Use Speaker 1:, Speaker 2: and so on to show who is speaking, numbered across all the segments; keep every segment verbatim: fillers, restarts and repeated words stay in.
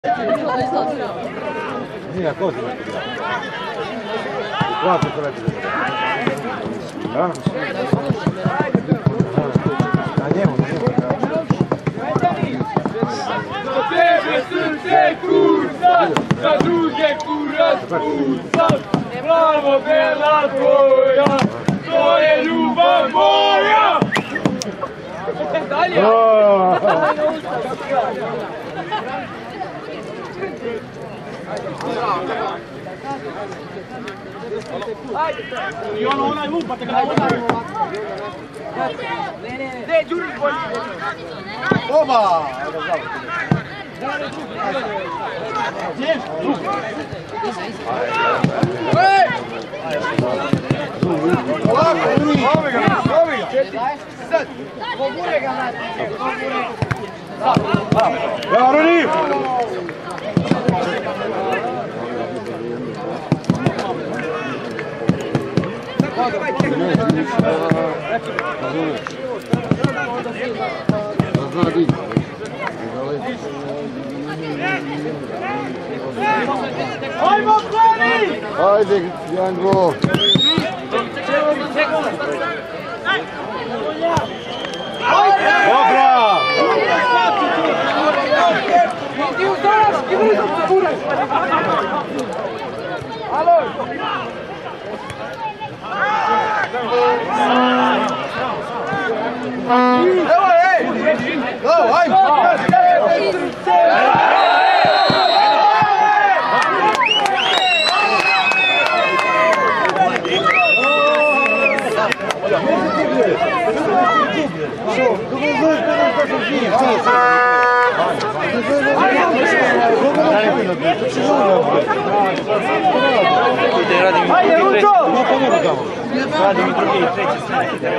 Speaker 1: Nije, ko si neki da? Kako se neki da? Da? Na njemu, na njemu.
Speaker 2: Za tebe srce kuca, za druge kurac puca. Bravo, bela tvoja, to je ljubav moja! Dalje! I ono, onaj lupate ga na vodu. Ne, ne, ne. Ne, Đurić bolji.
Speaker 1: Oba!
Speaker 2: Gdje?
Speaker 1: Ovako, Uni!
Speaker 2: Ovi ga, ovi ga! Sad!
Speaker 3: Pogure ga, vrati!
Speaker 1: Evo, Uni!
Speaker 2: Ajmo, Flani!
Speaker 1: Ajde, Jango! Dobra!
Speaker 2: Ti uzdaraš, ti vrlo kuraj! Alo! Evo, ej!
Speaker 1: Evo, ajmo!
Speaker 2: Ajde, Lučo!
Speaker 4: Radi mi drugi i treći sve.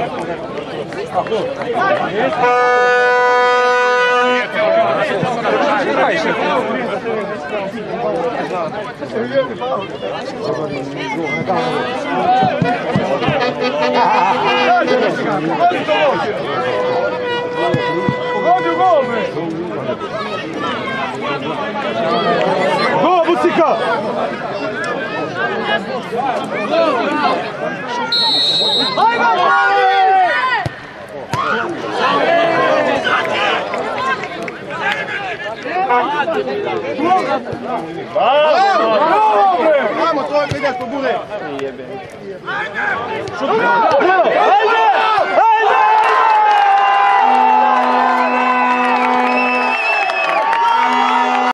Speaker 2: Pogodi u gol, bre!
Speaker 1: Go, Bucika!
Speaker 2: Ajmo, Flani!
Speaker 1: Ajmo, to je vidio što bude!
Speaker 2: Ajmo!